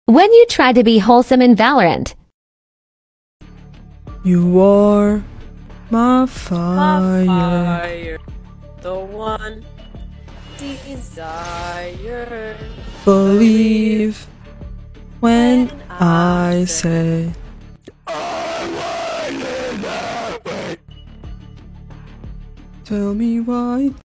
When you try to be wholesome in Valorant. You are my fire, the one desire. Believe when I say I want it that way. Tell me why.